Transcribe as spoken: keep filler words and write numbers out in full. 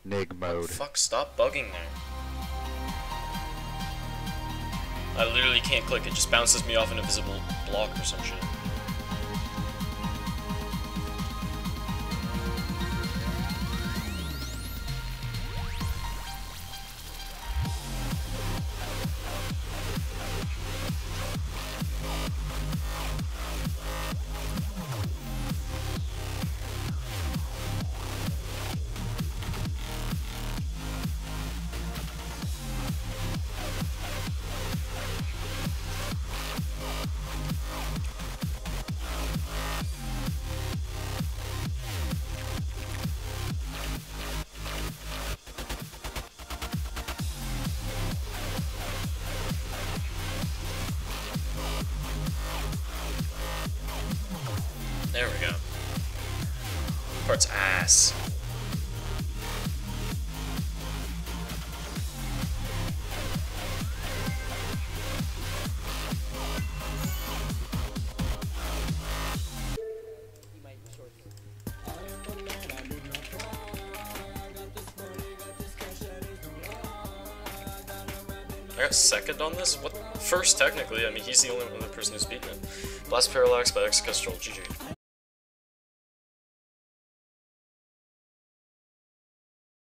Nig mode. Fuck, stop bugging there. I literally can't click, it just bounces me off an invisible block or some shit. There we go. Part's ass. I got second on this? What? First, technically. I mean, he's the only other person who's beaten it. Blast Parallax by Excastrol. G G.